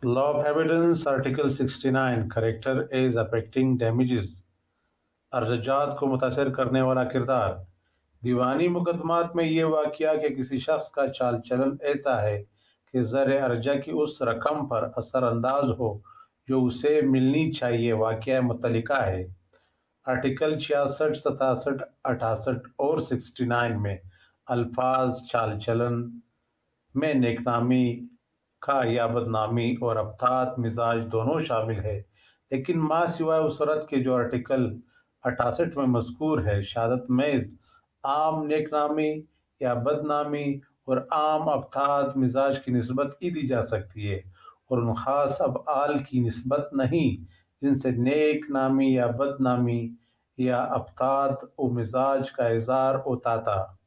Law of Evidence, Article 69, Character is affecting damages, अर्जजात को मुतासर करने वाला किरदार। दीवानी मुकदमात में ये वाक़या कि किसी शख्स का चाल चलन ऐसा है कि ज़र अर्जा की उस रकम पर असरअंदाज हो जो उसे मिलनी चाहिए, वाक़या मुतल्लिका है। आर्टिकल 66, 67, 68 और 69 में अल्फाज चाल चलन में नेकनामी का या बदनामी और अबतात मिजाज दोनों शामिल है, लेकिन माँ सिवाय उस सूरत के जो आर्टिकल 68 में मज़कूर है, शहादत मेज़ आम नेकनामी या बदनामी और आम अबतात मिजाज की निस्बत की दी जा सकती है और उन ख़ास अफ़आल की निस्बत नहीं जिनसे नेक नामी या बदनामी या अबतात व मिजाज का इज़हार होता था।